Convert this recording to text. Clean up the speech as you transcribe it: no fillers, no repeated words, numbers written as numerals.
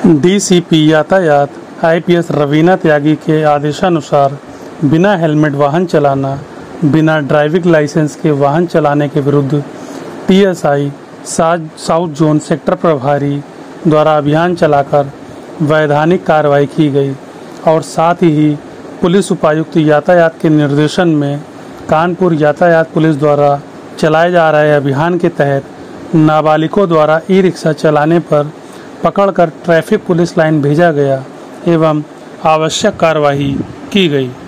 DCP यातायात IPS Raveena त्यागी के आदेशानुसार बिना हेलमेट वाहन चलाना, बिना ड्राइविंग लाइसेंस के वाहन चलाने के विरुद्ध टीएसआई साउथ जोन सेक्टर प्रभारी द्वारा अभियान चलाकर वैधानिक कार्रवाई की गई और साथ ही पुलिस उपायुक्त यातायात के निर्देशन में कानपुर यातायात पुलिस द्वारा चलाए जा रहे अभियान के तहत नाबालिगों द्वारा ई रिक्शा चलाने पर पकड़कर ट्रैफिक पुलिस लाइन भेजा गया एवं आवश्यक कार्रवाई की गई।